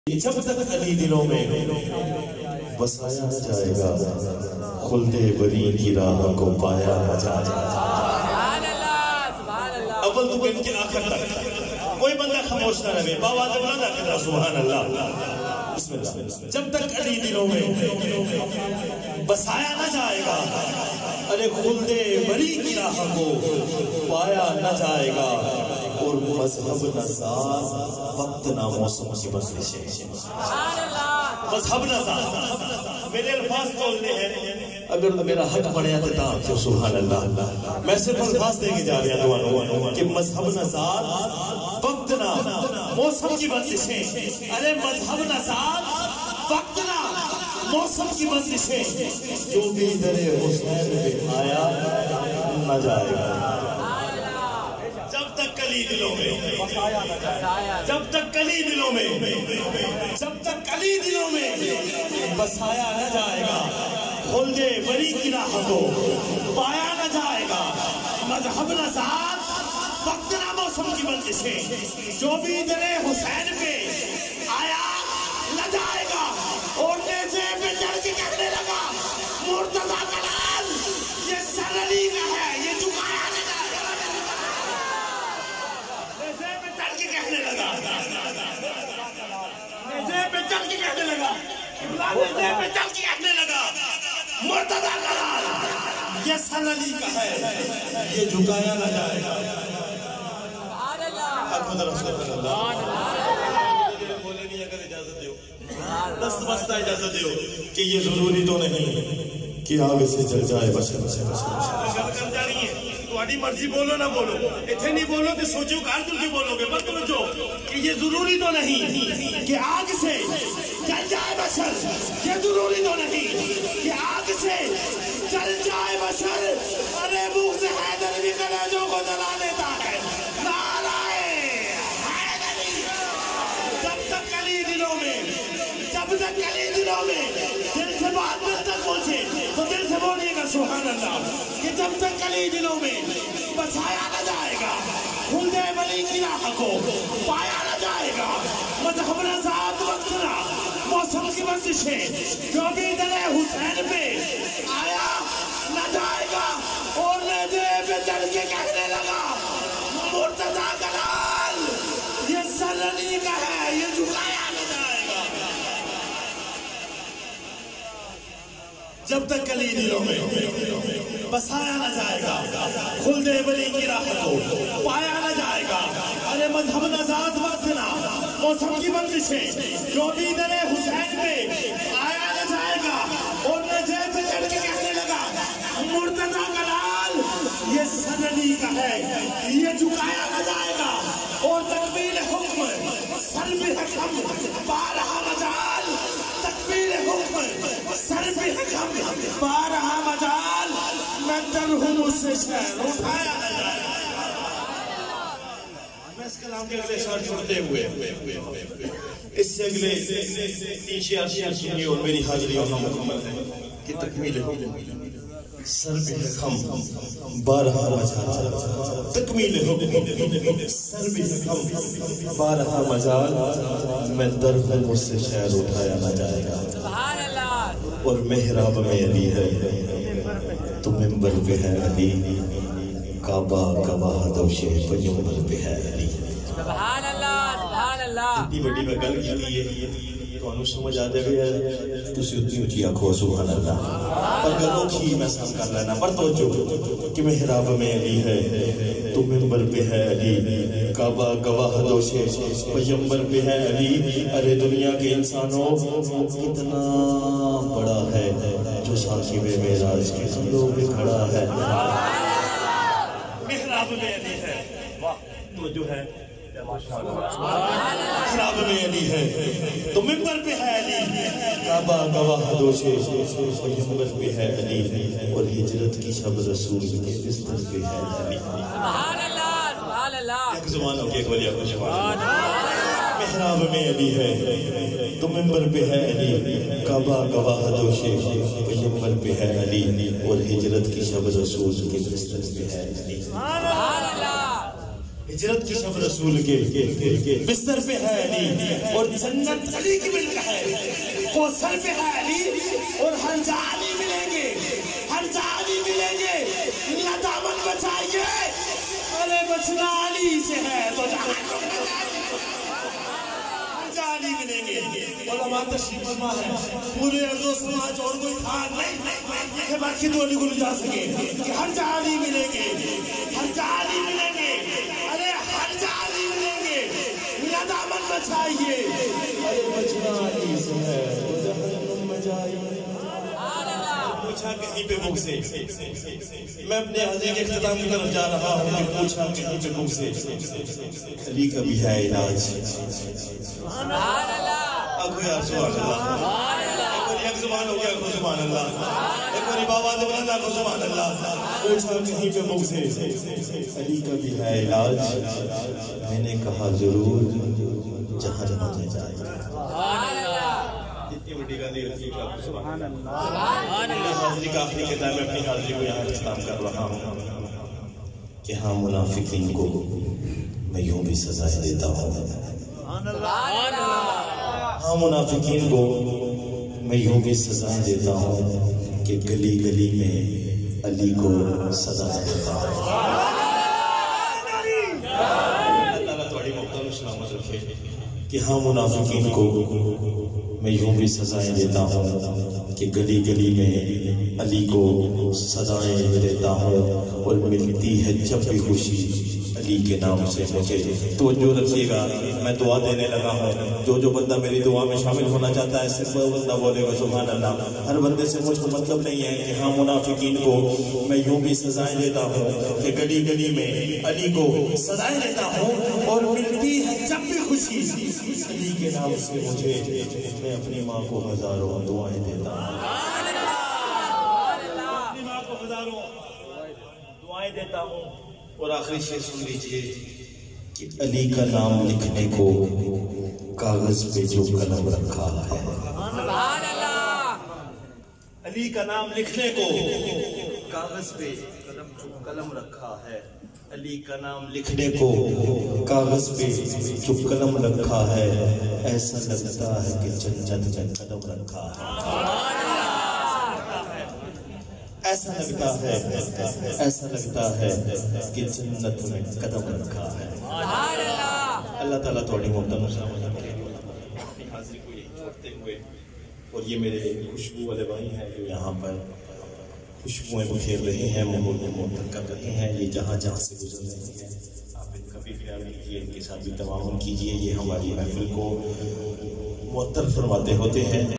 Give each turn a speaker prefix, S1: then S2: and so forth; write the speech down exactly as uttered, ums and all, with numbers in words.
S1: جب تک علی دلوں میں بسایا نہ جائے گا خلد بری کی راہ کو پایا نہ جائے گا. اول تو ان کے آخر تک کوئی بندہ خاموش نہ رہے. باواز بلند آخر سبحان اللہ. بسم اللہ. جب تک علی دلوں میں بسایا نہ جائے گا ارے خلد بری کی راہ کو پایا نہ جائے گا. اور مذہب نزاد وقت نہ موسم کی بخشش. مذہب نزاد میرے الفاظ بولتے ہیں اگر میرا حق بڑھیا تھا تو سبحان اللہ. میں صرف الفاظ دے کے جا رہا ہوں کہ مذہب نزاد وقت نہ موسم کی بخشش. ارے مذہب نزاد وقت نہ موسم کی بخشش. جو بھی در حسین پہ آیا نہ جائے گا. جب تک کلی دلوں میں جب تک کلی دلوں میں جب تک کلی دلوں میں بسایا نہ جائے گا خلد بری کی راہ کو پایا نہ جائے گا. مذہب نزاد وقت نہ موسم کی بندشیں. جو بھی در حسین پہ آیا نہ جائے گا. اور نیزے پہ چڑھ کے کہنے لگا مرتضیٰ کا لال یہ سر علی کا ہے یہ جھکایا نہ جائے گا. نیزے پہ چڑھ کے کہنے لگا نیزے پہ چڑھ کے کہنے لگا نیزے پہ چڑھ کے کہنے لگا مرتضیٰ کا لال یہ سر علی کا ہے یہ جھکایا نہ جائے گا. احمد رسول اللہ بولے نہیں اگر اجازت دیو دست بستہ اجازت دیو کہ یہ ضروری تو نہیں کہ آگ سے جل جائے بشر بشر بشر کر جا رہی ہے. تمہاری مرضی بولو نہ بولو اتنے نہیں بولو کہ سوچو کار تم کی بولو گے بس سوچو کہ یہ ضروری تو نہیں کہ آگ سے جل جائے بشر. یہ ضروری تو نہیں کہ آگ سے جل جائے بشر. ارے بغض حیدر بھی کلیجوں کو جلا دیتا ہے. نعرہ حیدری. جب تک کلی دلوں میں جب تک کلی دلوں میں دل سے بات دل تک پہنچے تو دل سے بولیے گا سبحان اللہ کہ جب تک کلی دلوں میں بسایا نہ جائے گا خلد بری کی راہ کو پایا نہ جائے گا. مذہب نزاد وقت نہ موسم کی بخششیں. جو بھی در حسین پہ آیا نہ جائے گا. اور نیزے پہ چڑھ کے کہنے لگا مرتضیٰ کا لال یہ سر علی کا ہے یہ جھکایا نہ جائے گا. جب تک کلی دلوں میں بسایا نہ جائے گا خلد بری کی راہ کو پایا نہ جائے گا. ارے مذہب نزاد وقت نہ موسم کی بندشیں. جو بھی در حسین پہ آیا نہ جائے گا. اور نیزے پہ چڑھ کے کہنے لگا مرتضیٰ کا لال یہ سر علی کا ہے یہ جھکایا نہ جائے گا. اور تکبیر حکم سر بھی حکم بارہا مجال. تکبیر حکم سر بھی حکم بارہا مجال. میں در ہوں اس سے شہر اٹھایا نہ جائے گا. میں اس کلام کے اگلے شعر چھوڑتے ہوئے اس سے اگلے تین شعر سنیے اور میری حاضری وہاں مکمل ہے کہ تکمیل حکم سر بھی حکم بارہا مجال. تکمیل حکم سر بھی حکم بارہا مجال. میں در ہوں مجھ سے شہر اٹھایا نہ جائے گا. اور محراب میں علی ہے تو منبر پہ ہے علی. کعبہ گواہ دوشے پیغمبر پہ ہے علی. سبحان اللہ سبحان اللہ. اتنی بڑی میں گل کی ہے تو انہوں سمجھ آتے بھی ہے تو اسی اتنی اچھی آنکھو سبحان اللہ. پر گلوں کی میں سام کر لینا پر توجہ کہ محراب میں علی ہے تو منبر پہ ہے علی. کعبہ گواہ دوشے پیغمبر پہ ہے علی. ارے دنیا کے انسانوں کتنا بڑا ہے جو صاحب معراج کے حملوں پہ کھڑا ہے. محراب میں علی ہے تو جو ہے محراب میں علی ہے تو منبر پہ ہے علی. کعبہ گواہ دوشے پیغمبر پہ ہے علی. اور ہجرت کی شب رسول کے بستر پہ ہے علی. سبحان اللہ سبحان اللہ. ایک زمان ہو کے ایک ولی آپ سبحان اللہ. محراب میں علی ہے تو منبر پہ ہے علی. کعبہ گواہ دوشے پیغمبر پہ ہے علی. اور ہجرت کی شب رسول کے بستر پہ ہے علی. سبحان اللہ. ہجرت کی شب رسول کے بستر پہ ہے علی اور جنت علی کی ملک ہے، کوثر پہ ہے علی اور ہر جا علی ملیں گے، ہر جا علی ملیں گے، اللہ دامن بچائیے، ارے بچنا علی سے ہے تو جہاں علی ملیں گے۔ علماء تشریف فرما ہے، پورے ارض و سماج اور کوئی خان نہیں کہ باقی تو علی کو لے جا سکے کہ ہر جا علی ملیں گے، ہر جا علی ملیں گے، ارے ہر جا علی ملیں گے، میرا دامن بچائیے، ارے بچنا علی سے ہے تو جہنم میں جائیے۔ پوچھا کہیں پہ مجھ سے، میں اپنے حضرت کے اختتام کی طرف جا رہا ہوں کہ پوچھا کہیں پہ مجھ سے علی کا بھی ہے علاج۔ اکو یا سبحان اللہ، ایک بار یک زبان ہو گیا اکو سبحان اللہ، ایک بار بابا زبان اکو سبحان اللہ۔ پوچھا کہیں پہ مجھ سے علی کا بھی ہے علاج، میں نے کہا ضرور جہنم میں جائے گا۔ اتنی بڑی گالی ہوتی ہے کہ سبحان اللہ۔ میری حاضری کا آخری کتاب میں اپنی حاضری کو یہاں اختتام کر رہا ہوں کہ ہاں منافقین کو میں یوں بھی سزائیں دیتا ہوں، ہاں منافقین کو میں یوں بھی سزائیں دیتا ہوں کہ گلی گلی میں علی کو سزائیں دیتا ہوں۔ اللہ تعالیٰ تھوڑی مختلف سلامت رکھے کہ ہاں منافقین کو میں یوں بھی سزائیں دیتا ہوں کہ گلی گلی میں علی کو سزائیں دیتا ہوں، اور ملتی ہے جب بھی خوشی علی کے نام سے مجھے۔ توجہ رکھیے گا، میں دعا دینے لگا ہوں، جو جو بندہ میری دعا میں شامل ہونا چاہتا ہے صرف وہ بندہ بولے گا سبحان اللہ۔ ہر بندے سے مجھ کو مطلب نہیں ہے کہ ہاں منافقین کو میں یوں بھی سزائیں دیتا ہوں کہ گلی گلی میں علی کو سزائیں دیتا ہوں، اور ملتی ہے جب بھی خوشی علی کے نام سے مجھے، میں اپنی ماں کو ہزاروں دعائیں دیتا ہوں، اپنی ماں کو ہزاروں دعائیں دیتا ہوں۔ اور آخری شعر سن لیجئے کہ علی کا نام لکھنے کو کاغذ پہ جو قلم رکھا ہے، علی کا نام لکھنے کو کاغذ پہ جو قلم رکھا ہے، علی کا نام لکھنے کو کاغذ پہ جو قلم رکھا ہے، ایسا لگتا ہے کہ جنت میں قدم رکھا ہے، ایسا لگتا ہے ایسا لگتا ہے کہ جنت میں قدم رکھا ہے۔ اللہ تعالیٰ تھوڑی محترم اپنی حاضری کو یہی چھوڑتے ہوئے، اور یہ میرے خوشبو والے بھائی ہیں جو یہاں پر خوشبوئیں بکھیر رہے ہیں، ماحول میں معطر کر رہے ہیں، یہ جہاں جہاں سے گزر رہے ہیں، آپ ان کا بھی خیال کیجیے، ان کے ساتھ بھی تعاون کیجیے، یہ ہماری محفل کو معطر فرماتے ہوتے ہیں۔